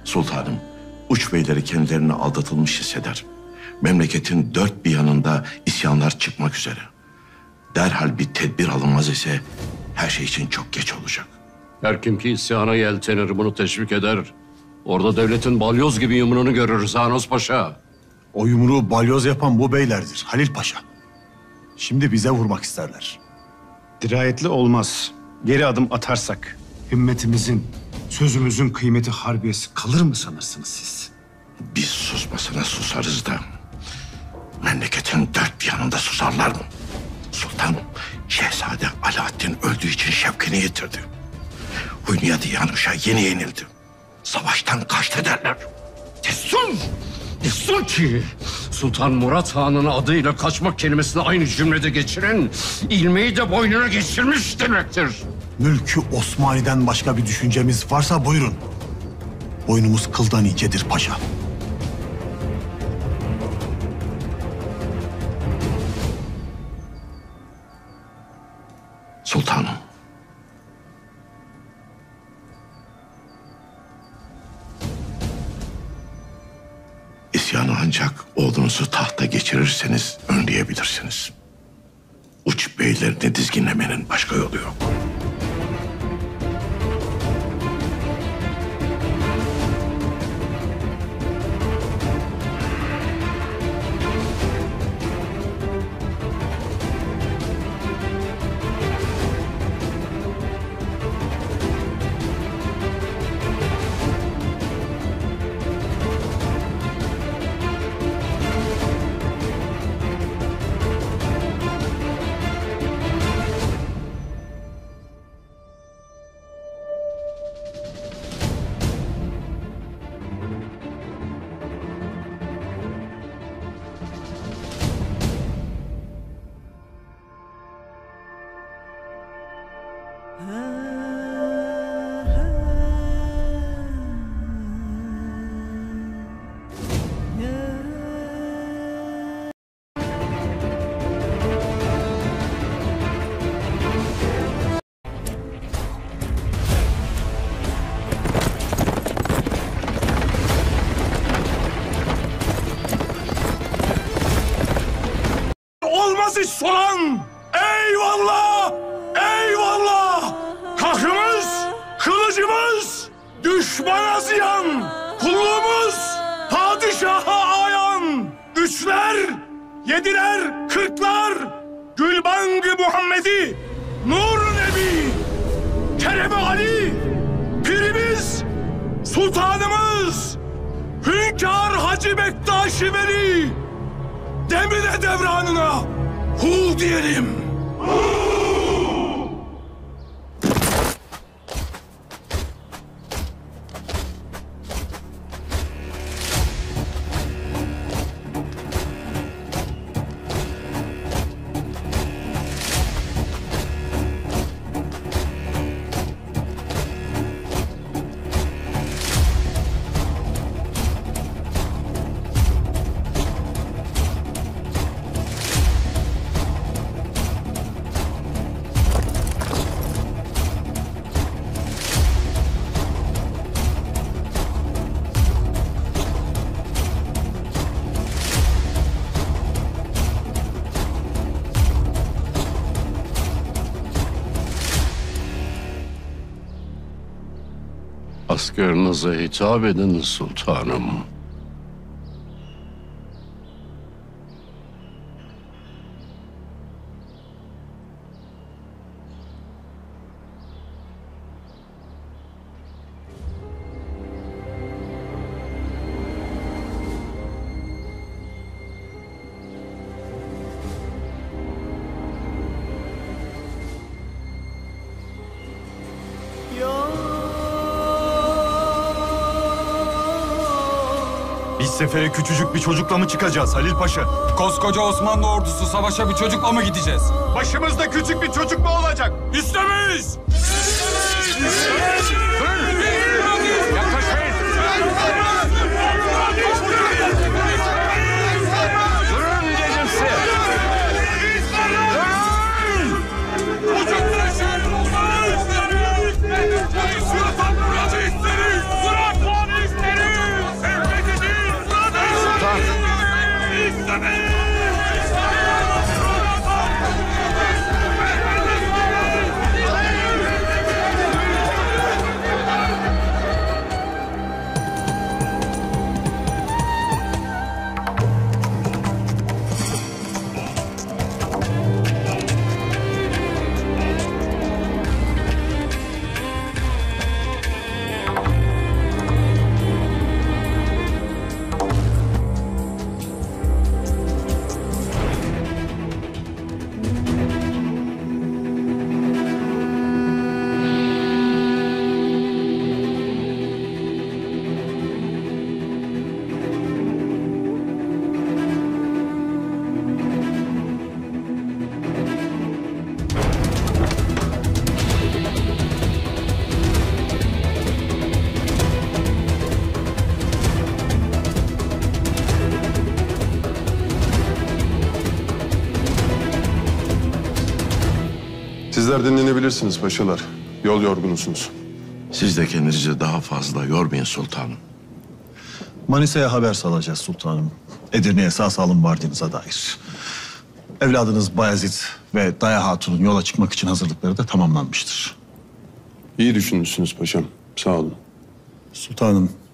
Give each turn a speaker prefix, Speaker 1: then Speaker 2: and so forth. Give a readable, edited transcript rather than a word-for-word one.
Speaker 1: Sultanım, uç beyleri kendilerini aldatılmış hisseder. Memleketin dört bir yanında isyanlar çıkmak üzere. Derhal bir tedbir alınmaz ise her şey için çok geç olacak.
Speaker 2: Her kim ki isyana yeltenir bunu teşvik eder. Orada devletin balyoz gibi yumruğunu görürüz Zanos Paşa.
Speaker 3: O yumruğu balyoz yapan bu beylerdir Halil Paşa. Şimdi bize vurmak isterler.
Speaker 4: Dirayetli olmaz. Geri adım atarsak himmetimizin, sözümüzün kıymeti harbiyesi kalır mı sanırsınız siz?
Speaker 1: Biz susmasına susarız da memleketin dört bir yanında susarlar mı? Sultan, Şehzade Alaaddin öldüğü için şevkini yitirdi. Hunyadi Yanuş'a yeni yenildi. Savaştan kaçtı derler.
Speaker 2: Destur! Destur ki Sultan Murat Han'ın adıyla kaçmak kelimesini aynı cümlede geçiren ilmeği de boynuna geçirmiş demektir.
Speaker 3: Mülkü Osmani'den başka bir düşüncemiz varsa buyurun. Boynumuz kıldan incedir paşa.
Speaker 1: Sultanım, İsyanı ancak oğlunuzu tahta geçirirseniz önleyebilirsiniz. Uç beylerini dizginlemenin başka yolu yok.
Speaker 5: Olmaz iş soran! Eyvallah! Eyvallah! Kahrımız, kılıcımız, düşmana ziyan! Kulluğumuz, padişaha ayan! Üçler, yediler, kırklar! Gülbang-ı Muhammedi, Nur Nebi, Kerem Ali, Pirimiz, Sultanımız, Hünkâr Hacı Bektaş-ı Veli, Demine devranına hu diyelim.
Speaker 2: Askerinize hitap edin sultanım.
Speaker 6: Biz sefere küçücük bir çocukla mı çıkacağız Halil Paşa?
Speaker 7: Koskoca Osmanlı ordusu savaşa bir çocukla mı gideceğiz?
Speaker 6: Başımızda küçük bir çocuk mu olacak?
Speaker 5: İstemeyiz!
Speaker 2: Yaklaşmayın! Durun dedim size!
Speaker 5: Çocuklara şehir olmaz! Sultan Murat'ı isteriz! Bırakmanı isteriz!
Speaker 8: Sizler dinlenebilirsiniz paşalar. Yol yorgunusunuz.
Speaker 1: Siz de kendinizi daha fazla yormayın sultanım.
Speaker 3: Manisa'ya haber salacağız sultanım. Edirne'ye sağ salim vardığınıza dair. Evladınız Bayezid ve Daya Hatun'un yola çıkmak için hazırlıkları da tamamlanmıştır.
Speaker 8: İyi düşünmüşsünüz paşam. Sağ olun.
Speaker 3: Sultanım,